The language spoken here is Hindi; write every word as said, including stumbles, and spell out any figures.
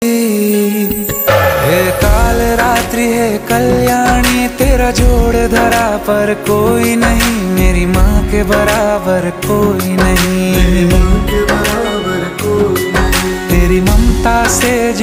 हे काल रात्रि है कल्याणी, तेरा जोड़ धरा पर कोई नहीं, मेरी माँ के बराबर कोई नहीं, मेरी माँ के बराबर कोई नहीं। तेरी ममता से